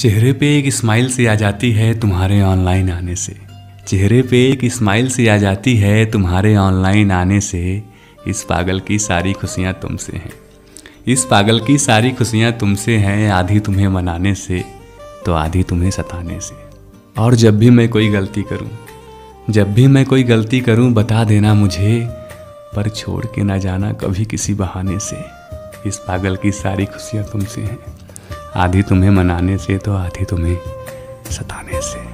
चेहरे पे एक स्माइल सी आ जाती है तुम्हारे ऑनलाइन आने से। चेहरे पे एक स्माइल सी आ जाती है तुम्हारे ऑनलाइन आने से। इस पागल की सारी खुशियाँ तुमसे हैं। इस पागल की सारी खुशियाँ तुमसे हैं। आधी तुम्हें मनाने से तो आधी तुम्हें सताने से। और जब भी मैं कोई गलती करूँ बता देना मुझे, पर छोड़ के ना जाना कभी किसी बहाने से। इस पागल की सारी खुशियाँ तुमसे हैं। आधी तुम्हें मनाने से तो आधी तुम्हें सताने से।